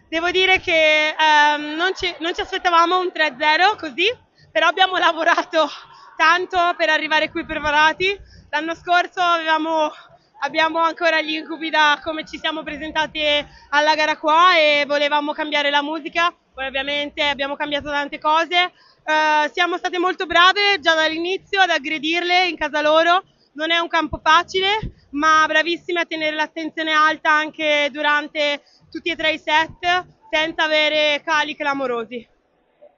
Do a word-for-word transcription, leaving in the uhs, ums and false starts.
Devo dire che ehm, non, ci, non ci aspettavamo un tre a zero così, però abbiamo lavorato tanto per arrivare qui preparati. L'anno scorso avevamo, abbiamo ancora gli incubi da come ci siamo presentati alla gara qua e volevamo cambiare la musica, poi ovviamente abbiamo cambiato tante cose. Eh, siamo state molto brave già dall'inizio ad aggredirle in casa loro, non è un campo facile, ma bravissime a tenere l'attenzione alta anche durante tutti e tre i set senza avere cali clamorosi.